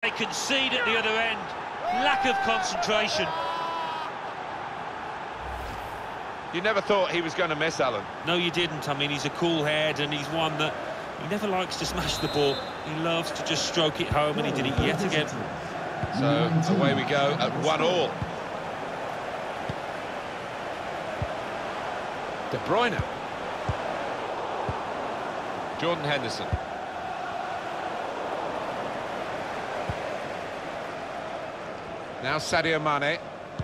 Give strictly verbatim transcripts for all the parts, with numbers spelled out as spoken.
they concede at the other end. Lack of concentration. You never thought he was going to miss, Alan. No, you didn't. I mean, he's a cool head, and he's one that he never likes to smash the ball. He loves to just stroke it home, and he did it yet again. So away we go at one all. De Bruyne. Jordan Henderson. Now Sadio Mane.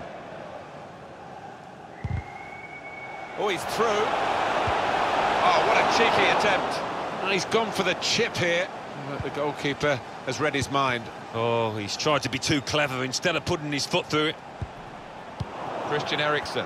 Oh, he's through. Oh, what a cheeky attempt. And he's gone for the chip here. But the goalkeeper has read his mind. Oh, he's tried to be too clever instead of putting his foot through it. Christian Eriksen.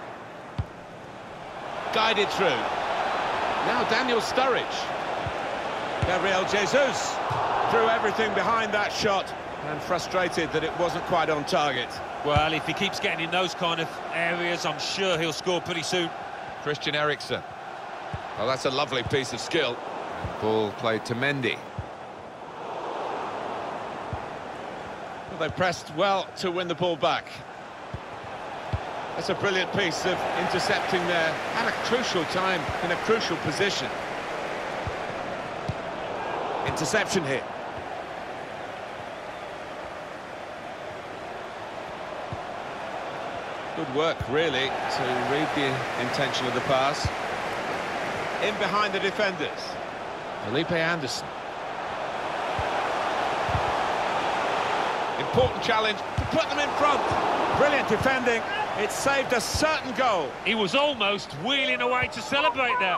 Guided through. Now Daniel Sturridge. Gabriel Jesus threw everything behind that shot and frustrated that it wasn't quite on target. Well, if he keeps getting in those kind of areas, I'm sure he'll score pretty soon. Christian Eriksen. Well, that's a lovely piece of skill. Ball played to Mendy. Well, they pressed well to win the ball back. That's a brilliant piece of intercepting there at a crucial time, in a crucial position. Interception here. Good work, really, to read the intention of the pass. In behind the defenders. Felipe Anderson. Important challenge to put them in front. Brilliant defending. It saved a certain goal. He was almost wheeling away to celebrate there.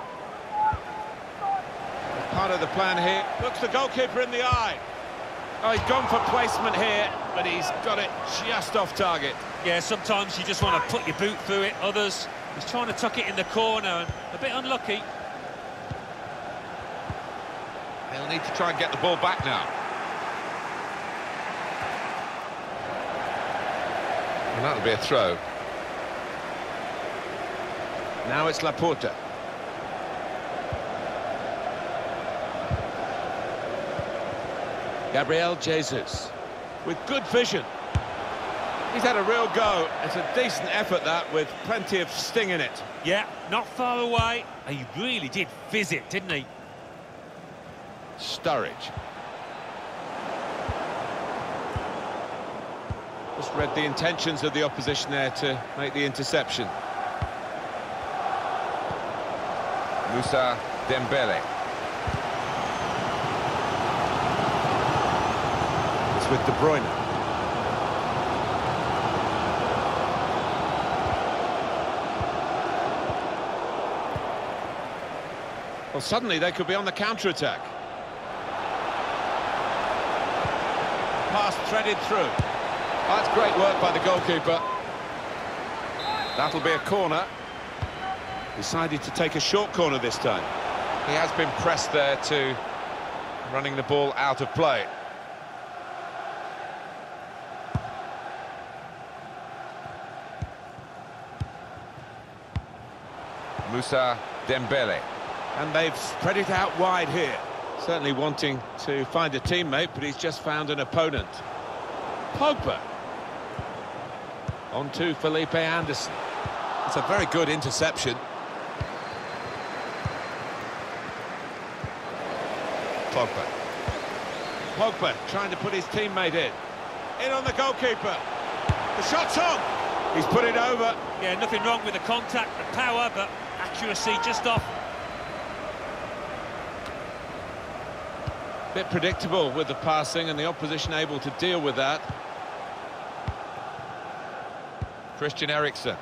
Part of the plan here. Looks the goalkeeper in the eye. Oh, he's gone for placement here, but he's got it just off target. Yeah, sometimes you just want to put your boot through it. Others, he's trying to tuck it in the corner, and a bit unlucky. They'll need to try and get the ball back now. And that'll be a throw. Now it's Laporta. Gabriel Jesus with good vision. He's had a real go. It's a decent effort, that, with plenty of sting in it. Yeah, not far away. He really did fizz it, didn't he? Sturridge. Just read the intentions of the opposition there to make the interception. Moussa Dembele. It's with De Bruyne. Well, suddenly they could be on the counter-attack. Pass threaded through. Oh, that's great work by the goalkeeper. That'll be a corner. Decided to take a short corner this time. He has been pressed there to running the ball out of play. Moussa Dembele. And they've spread it out wide here. Certainly wanting to find a teammate, but he's just found an opponent. Pogba. On to Felipe Anderson. It's a very good interception. Pogba. Pogba trying to put his teammate in. In on the goalkeeper. The shot's on. He's put it over. Yeah, nothing wrong with the contact, the power, but accuracy just off. Bit predictable with the passing and the opposition able to deal with that. Christian Eriksen.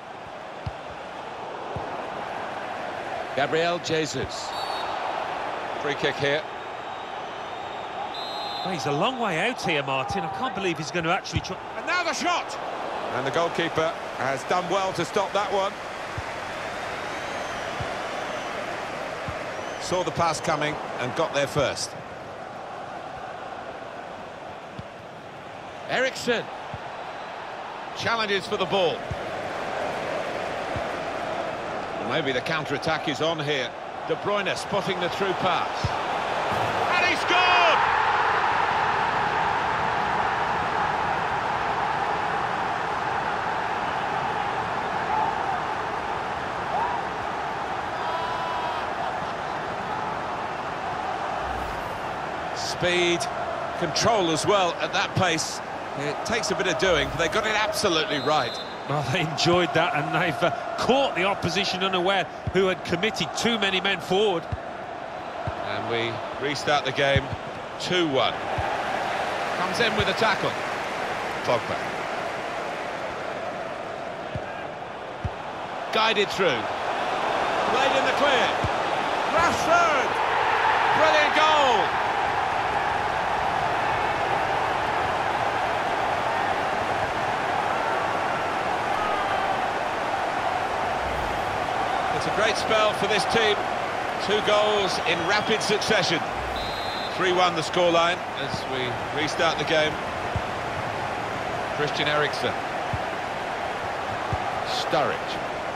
Gabriel Jesus. Free kick here. Well, he's a long way out here, Martin. I can't believe he's going to actually try. And now the shot! And the goalkeeper has done well to stop that one. Saw the pass coming and got there first. Eriksen challenges for the ball. Maybe the counter-attack is on here. De Bruyne spotting the through pass. And he scored! Speed, control as well at that pace. It takes a bit of doing, but they got it absolutely right. Well, they enjoyed that, and they've uh, caught the opposition unaware, who had committed too many men forward. And we restart the game, two one. Comes in with a tackle. Pogba. Guided through. Played in the clear. Rashford! Brilliant goal! It's a great spell for this team. Two goals in rapid succession. three one the scoreline as we restart the game. Christian Eriksen. Sturridge.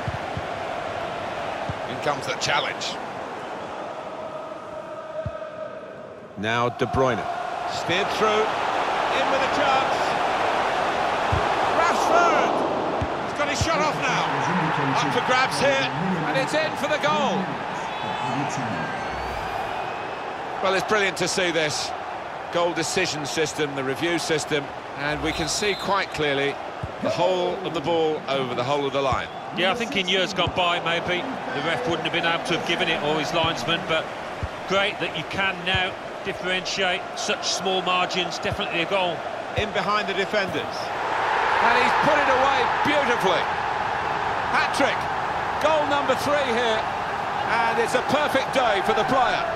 In comes the challenge. Now De Bruyne. Steered through. In with a chance. Rashford! He's got his shot off now. Up for grabs here. And it's in for the goal. Well, it's brilliant to see this goal decision system, the review system, and we can see quite clearly the whole of the ball over the whole of the line. Yeah, I think in years gone by, maybe the ref wouldn't have been able to have given it, or his linesman, but great that you can now differentiate such small margins. Definitely a goal. In behind the defenders. And he's put it away beautifully. Hat-trick. Goal number three here. And it's a perfect day for the player.